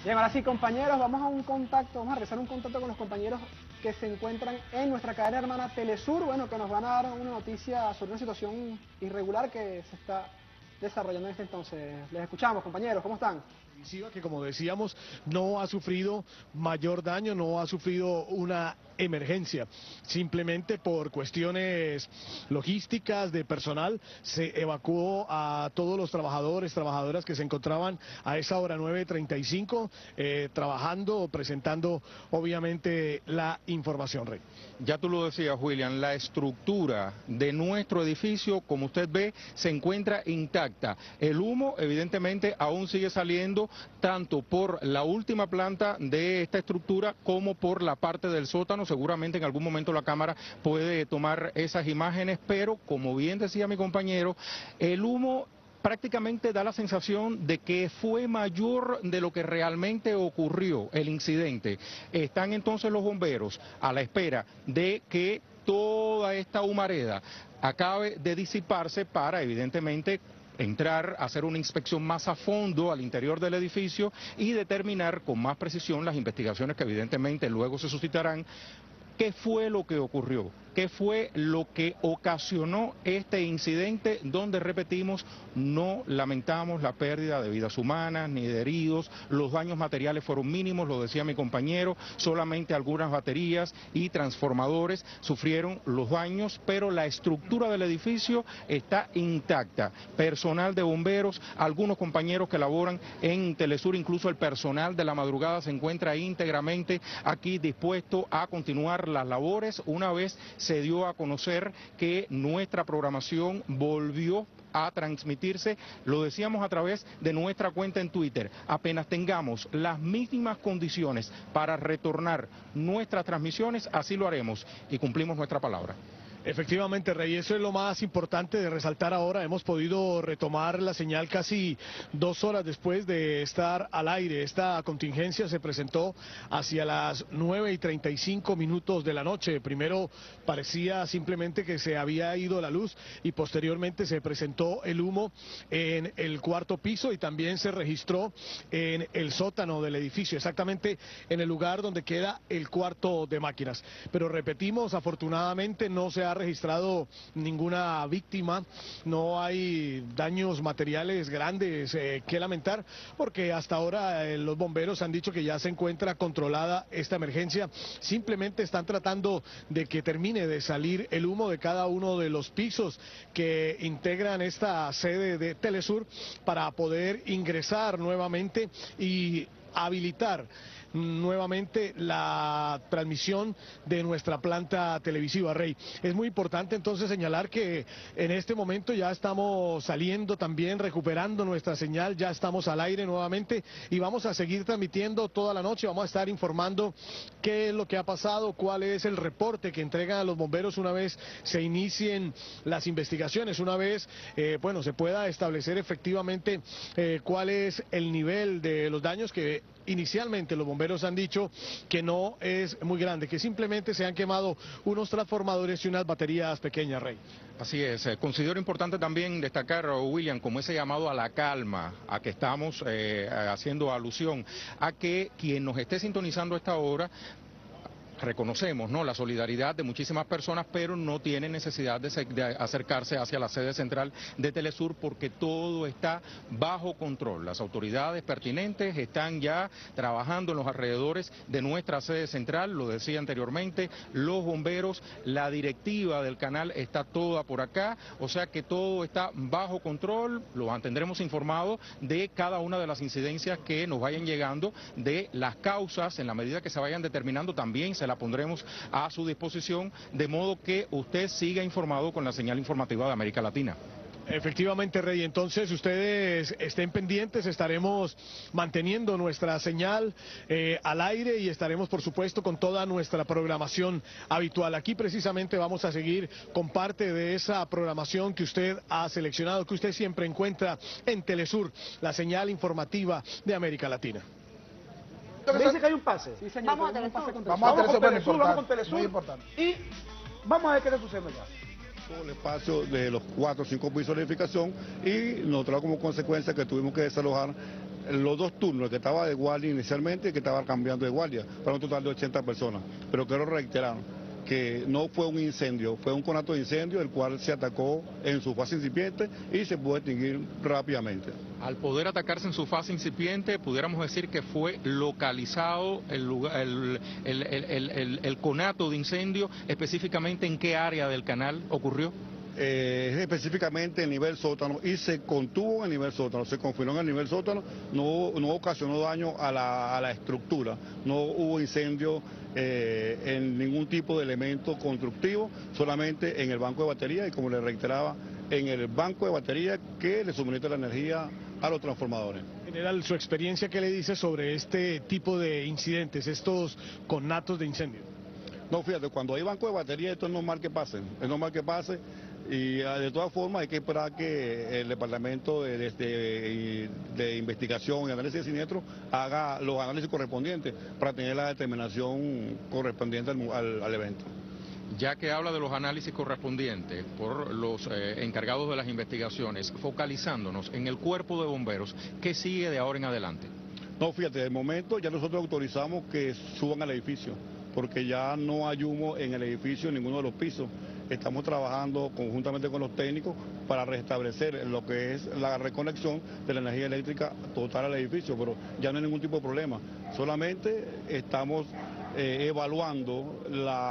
Bien, ahora sí, compañeros, vamos a realizar un contacto con los compañeros que se encuentran en nuestra cadena hermana Telesur, bueno, que nos van a dar una noticia sobre una situación irregular que se está desarrollando en este entonces. Les escuchamos, compañeros, ¿cómo están? Que como decíamos no ha sufrido mayor daño, no ha sufrido una emergencia, simplemente por cuestiones logísticas de personal se evacuó a todos los trabajadoras que se encontraban a esa hora 9:35 trabajando, presentando obviamente la información, Rey. Ya tú lo decías, William, la estructura de nuestro edificio, como usted ve, se encuentra intacta. El humo, evidentemente, aún sigue saliendo tanto por la última planta de esta estructura como por la parte del sótano. Seguramente en algún momento la cámara puede tomar esas imágenes, pero como bien decía mi compañero, el humo prácticamente da la sensación de que fue mayor de lo que realmente ocurrió el incidente. Están entonces los bomberos a la espera de que toda esta humareda acabe de disiparse para, evidentemente, entrar, hacer una inspección más a fondo al interior del edificio y determinar con más precisión las investigaciones que evidentemente luego se suscitarán. ¿Qué fue lo que ocurrió? ¿Qué fue lo que ocasionó este incidente donde, repetimos, no lamentamos la pérdida de vidas humanas ni de heridos? Los daños materiales fueron mínimos, lo decía mi compañero, solamente algunas baterías y transformadores sufrieron los daños, pero la estructura del edificio está intacta. Personal de bomberos, algunos compañeros que laboran en Telesur, incluso el personal de la madrugada se encuentra íntegramente aquí dispuesto a continuar las labores una vez se dio a conocer que nuestra programación volvió a transmitirse, lo decíamos a través de nuestra cuenta en Twitter. Apenas tengamos las mínimas condiciones para retornar nuestras transmisiones, así lo haremos y cumplimos nuestra palabra. Efectivamente, Rey, eso es lo más importante de resaltar ahora. Hemos podido retomar la señal casi 2 horas después de estar al aire. Esta contingencia se presentó hacia las 9:35 de la noche. Primero parecía simplemente que se había ido la luz y posteriormente se presentó el humo en el cuarto piso y también se registró en el sótano del edificio, exactamente en el lugar donde queda el cuarto de máquinas. Pero repetimos, afortunadamente no se ha registrado ninguna víctima, no hay daños materiales grandes que lamentar, porque hasta ahora los bomberos han dicho que ya se encuentra controlada esta emergencia. Simplemente están tratando de que termine de salir el humo de cada uno de los pisos que integran esta sede de Telesur para poder ingresar nuevamente y habilitar nuevamente la transmisión de nuestra planta televisiva, Rey. Es muy importante entonces señalar que en este momento ya estamos saliendo también, recuperando nuestra señal, ya estamos al aire nuevamente y vamos a seguir transmitiendo toda la noche, vamos a estar informando qué es lo que ha pasado, cuál es el reporte que entregan a los bomberos una vez se inicien las investigaciones, una vez bueno, se pueda establecer efectivamente cuál es el nivel de los daños que inicialmente los bomberos han dicho que no es muy grande, que simplemente se han quemado unos transformadores y unas baterías pequeñas, Rey. Así es, considero importante también destacar, William, como ese llamado a la calma, a que estamos haciendo alusión, a que quien nos esté sintonizando a esta hora, reconocemos, ¿no?, la solidaridad de muchísimas personas, pero no tiene necesidad de acercarse hacia la sede central de Telesur porque todo está bajo control. Las autoridades pertinentes están ya trabajando en los alrededores de nuestra sede central, lo decía anteriormente, los bomberos, la directiva del canal está toda por acá, o sea que todo está bajo control, lo mantendremos informado de cada una de las incidencias que nos vayan llegando, de las causas, en la medida que se vayan determinando también se la pondremos a su disposición, de modo que usted siga informado con la señal informativa de América Latina. Efectivamente, Rey, entonces ustedes estén pendientes, estaremos manteniendo nuestra señal al aire y estaremos por supuesto con toda nuestra programación habitual. Aquí precisamente vamos a seguir con parte de esa programación que usted ha seleccionado, que usted siempre encuentra en Telesur, la señal informativa de América Latina. Me dice que hay un pase. Sí, señor. Vamos a Telesur. Vamos con Telesur, vamos con Telesur. Y vamos a ver qué está sucediendo ya. todo el espacio de los 4 o 5 pisos de edificación y nos trajo como consecuencia que tuvimos que desalojar los 2 turnos, el que estaba de guardia inicialmente y el que estaba cambiando de guardia, para un total de 80 personas. Pero quiero reiterar que no fue un incendio, fue un conato de incendio el cual se atacó en su fase incipiente y se pudo extinguir rápidamente. Al poder atacarse en su fase incipiente, pudiéramos decir que fue localizado el conato de incendio, específicamente en qué área del canal ocurrió. Específicamente en nivel sótano y se contuvo en nivel sótano, se confinó en el nivel sótano, no ocasionó daño a la estructura, no hubo incendio en ningún tipo de elemento constructivo, solamente en el banco de batería y como le reiteraba, en el banco de batería que le suministra la energía a los transformadores. General, su experiencia, ¿qué le dice sobre este tipo de incidentes, estos conatos de incendio? No, fíjate, cuando hay banco de batería esto es normal que pase, y de todas formas hay que esperar que el Departamento de Investigación y Análisis de Siniestros haga los análisis correspondientes para tener la determinación correspondiente al evento. Ya que habla de los análisis correspondientes por los encargados de las investigaciones, focalizándonos en el cuerpo de bomberos, ¿qué sigue de ahora en adelante? No, fíjate, de momento ya nosotros autorizamos que suban al edificio, porque ya no hay humo en el edificio en ninguno de los pisos. Estamos trabajando conjuntamente con los técnicos para restablecer lo que es la reconexión de la energía eléctrica total al edificio, pero ya no hay ningún tipo de problema. Solamente estamos evaluando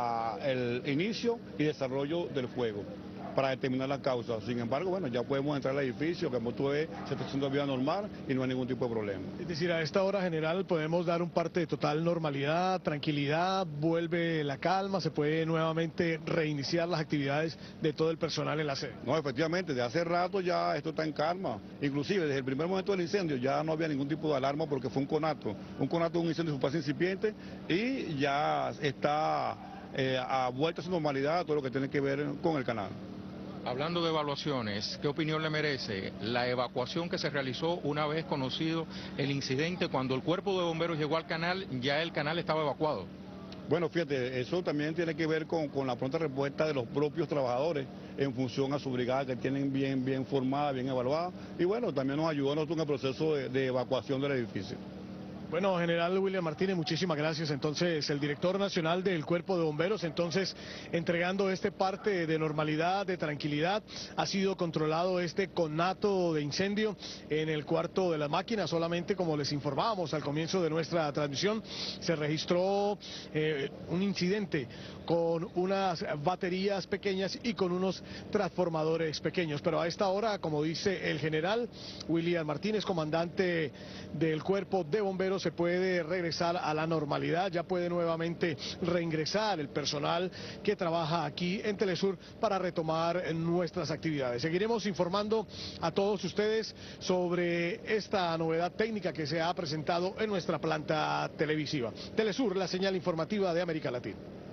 el inicio y desarrollo del fuego para determinar la causa. Sin embargo, bueno, ya podemos entrar al edificio, que como tú ves, se está haciendo vía normal y no hay ningún tipo de problema. Es decir, a esta hora, general, podemos dar un parte de total normalidad, tranquilidad, vuelve la calma, se puede nuevamente reiniciar las actividades de todo el personal en la sede. No, efectivamente, de hace rato ya esto está en calma. Inclusive, desde el primer momento del incendio ya no había ningún tipo de alarma porque fue un conato de un incendio en su fase incipiente y ya está a vuelta a su normalidad todo lo que tiene que ver con el canal. Hablando de evaluaciones, ¿qué opinión le merece la evacuación que se realizó una vez conocido el incidente? Cuando el cuerpo de bomberos llegó al canal, ya el canal estaba evacuado. Bueno, fíjate, eso también tiene que ver con la pronta respuesta de los propios trabajadores en función a su brigada que tienen bien formada, bien evaluada. Y bueno, también nos ayudó a nosotros en el proceso de evacuación del edificio. Bueno, general William Martínez, muchísimas gracias. Entonces, el director nacional del Cuerpo de Bomberos, entonces, entregando este parte de normalidad, de tranquilidad. Ha sido controlado este conato de incendio en el cuarto de las máquinas. Solamente, como les informábamos al comienzo de nuestra transmisión, se registró un incidente con unas baterías pequeñas y con unos transformadores pequeños. Pero a esta hora, como dice el general William Martínez, comandante del Cuerpo de Bomberos, se puede regresar a la normalidad, ya puede nuevamente reingresar el personal que trabaja aquí en Telesur para retomar nuestras actividades. Seguiremos informando a todos ustedes sobre esta novedad técnica que se ha presentado en nuestra planta televisiva. Telesur, la señal informativa de América Latina.